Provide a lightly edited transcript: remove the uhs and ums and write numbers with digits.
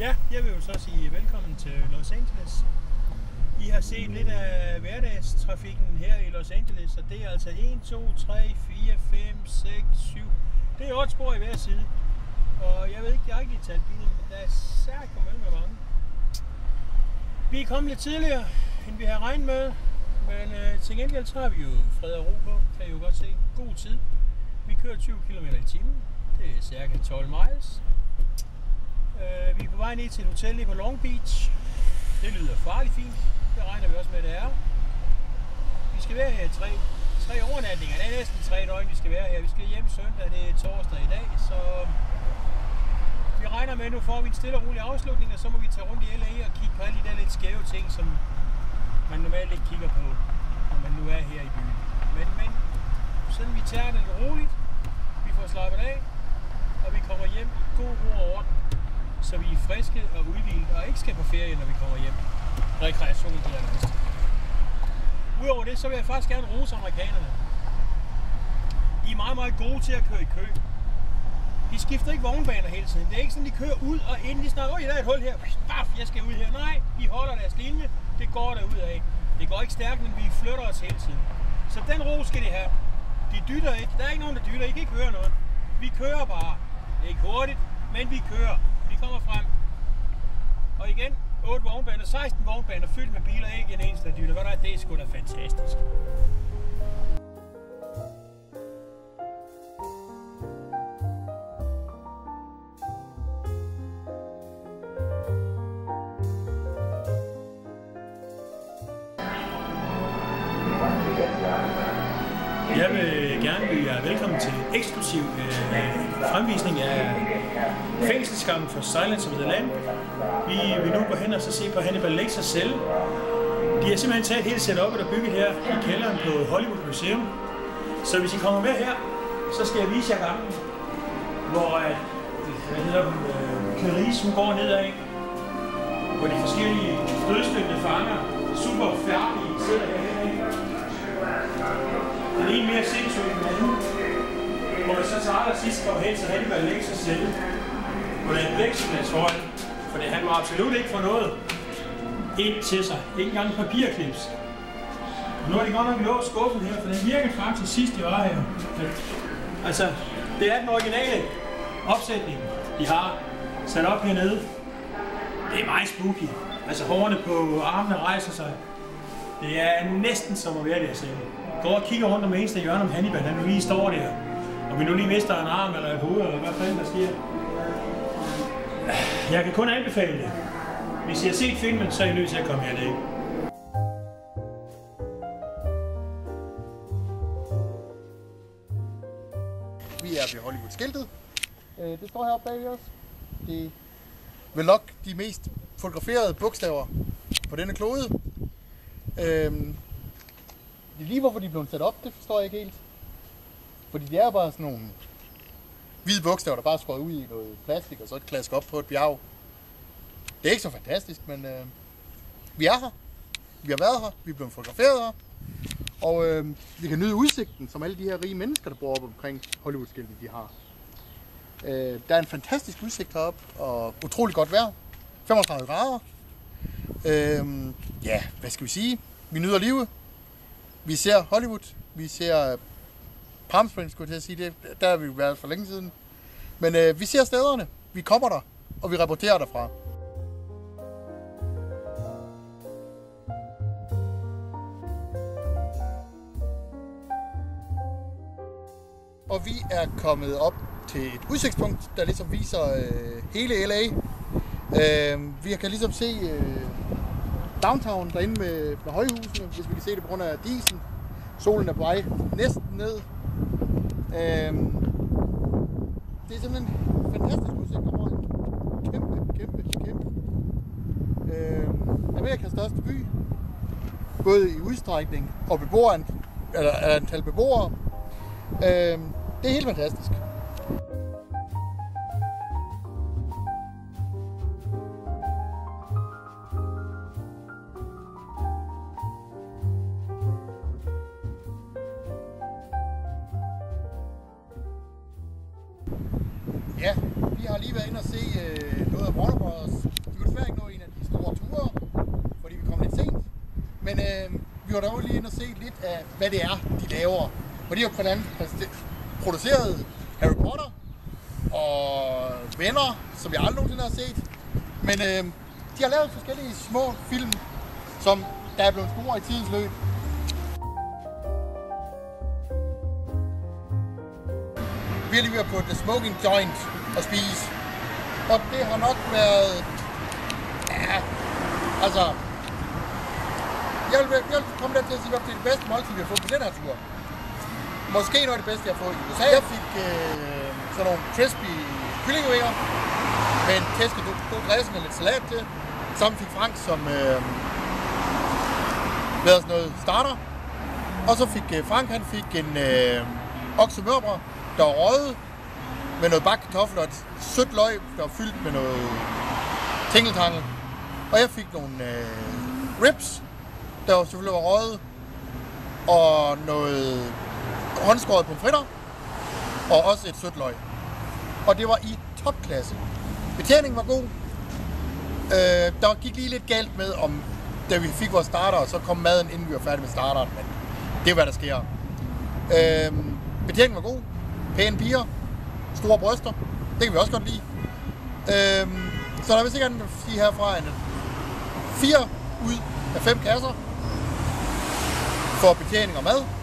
Ja, jeg vil jo så sige velkommen til Los Angeles. I har set lidt af hverdagstrafikken her i Los Angeles, og det er altså 1, 2, 3, 4, 5, 6, 7. Det er 8 spor i hver side. Og jeg ved ikke, jeg har ikke lige talt bilen, men der er særligt med mange. Vi er kommet lidt tidligere, end vi havde regnet med, men til gengæld så har vi jo fred og ro på, kan I jo godt se. God tid. Vi kører 20 km i timen. Det er cirka 12 miles. Vi er på vej ned til et hotel på Long Beach. Det lyder farligt fint. Det regner vi også med, det er. Vi skal være her tre overnatninger. Det er næsten 3 døgn, vi skal være her. Vi skal hjem søndag, det er torsdag i dag. Så vi regner med, at nu får vi en stille og rolig afslutning, og så må vi tage rundt i LA og kigge på alle de der lidt skæve ting, som man normalt ikke kigger på, når man nu er her i byen. Men sådan vi tager det roligt. Vi får slappet af, og vi kommer hjem i god ro og orden, så vi er friske og udhvilet og ikke skal på ferie, når vi kommer hjem. Rekreation, det er det bedste. Udover det, så vil jeg faktisk gerne rose amerikanerne. De er meget, meget gode til at køre i kø. De skifter ikke vognbaner hele tiden. Det er ikke sådan, de kører ud og ind. De snakker, der er et hul her. Baf, jeg skal ud her. Nej, de holder deres linje. Det går derud af. Det går ikke stærkt, men vi flytter os hele tiden. Så den ro skal de have. De dytter ikke. Der er ikke nogen, der dytter. I kan ikke høre noget. Vi kører bare. Det er ikke hurtigt, men vi kører. Vi kommer frem. Og igen, 8 vognbaner, 16 vognbaner fyldt med biler, ikke en eneste der dytter. Det er sgu da fantastisk. Jeg vil gerne byde jer velkommen til eksklusiv fremvisning af fængselsgangen for Silence of the Lamb. Vi vil nu gå hen og så se på Hannibal Lecters celle. De har simpelthen taget hele setupet og bygget her i kælderen på Hollywood Museum. Så hvis I kommer med her, så skal jeg vise jer gangen, hvor Clarice går nedad, hvor de forskellige dødstømte fanger, super færdige, sidder herhenne. Den ene mere sindssyg end den anden. Hvor man så til allersidst kommer hen til Hannibal Lecters celle, hvor der er et plexiglas foran, for han må absolut ikke få noget ind til sig. Ikke engang papirklips. Og nu har de godt nok låst skuffen her, for den virker frem til sidst, de var her. Altså, det er den originale opsætning, de har sat op hernede. Det er meget spooky. Altså, hårene på armene rejser sig. Det er næsten som at være der selv. Gå og kigger rundt om eneste hjørne om Hannibal, han nu lige står der. Og vi nu lige mister en arm eller et hoved, eller hvad fanden der sker. Jeg kan kun anbefale det. Hvis I har set filmen, så er I nødt til at komme herned. Vi er ved Hollywood-skiltet. Det står heroppe bag os. Det er vel nok de mest fotograferede bogstaver på denne klode. Lige hvorfor de er blevet sat op, det forstår jeg ikke helt. Fordi det er bare sådan nogle hvide bogstaver, der bare skåret ud i noget plastik og så et klask op på et bjerg. Det er ikke så fantastisk, men vi er her. Vi har været her. Vi er blevet fotograferet her. Og vi kan nyde udsigten, som alle de her rige mennesker, der bor op omkring Hollywood-skiltet, de har. Der er en fantastisk udsigt heroppe, og utrolig godt vejr. 35 grader. Ja, hvad skal vi sige? Vi nyder livet. Vi ser Hollywood. Vi ser Palm Springs, skulle jeg til at sige det. Der har vi været for længe siden. Men vi ser stederne. Vi kommer der, og vi rapporterer derfra. Og vi er kommet op til et udsigtspunkt, der ligesom viser hele LA. Vi kan ligesom se downtown derinde med højhusene, hvis vi kan se det på grund af disen. Solen er på vej næsten ned. Det er simpelthen en fantastisk udsigt over en kæmpe. Amerikas største by. Både i udstrækning og antal beboere. Det er helt fantastisk. Ja, vi har lige været inde og se noget af Warner Bros. desværre ikke nået en af de store ture, fordi vi kom lidt sent. Men vi var dog lige inde og se lidt af, hvad det er, de laver. For de har blandt andet produceret Harry Potter og Venner, som jeg aldrig nogensinde har set. Men de har lavet forskellige små film, som der er blevet store i tidens løb. Vi har lige været på The Smoking Joint og spise. Og det har nok været... Ja, altså... Jeg vil komme der til at sige, at det er det bedste måltid, vi har fået på den her tur. Måske noget af det bedste, jeg har fået i USA. Jeg fik sådan nogle crispy kyllingevinger med en tæske god dressing og lidt salat til. Sammen fik Frank, som lavede sådan noget starter. Og så fik Frank, han fik en oksemørbrad, der var røget med noget bakke kartofler og et sødt løg, der var fyldt med noget tingeltangel. Og jeg fik nogle ribs, der var selvfølgelig var røget, og noget håndskåret pomfritter, og også et sødt løg. Og det var i topklasse. Betjeningen var god. Der gik lige lidt galt med, om da vi fik vores starter, og så kom maden, inden vi var færdige med starteren, men det er hvad der sker. Betjeningen var god. Pæne piger. Store bryster. Det kan vi også godt lide. Så der er vist ikke andet at sige herfra end 4 ud af 5 kasser for betjening og mad.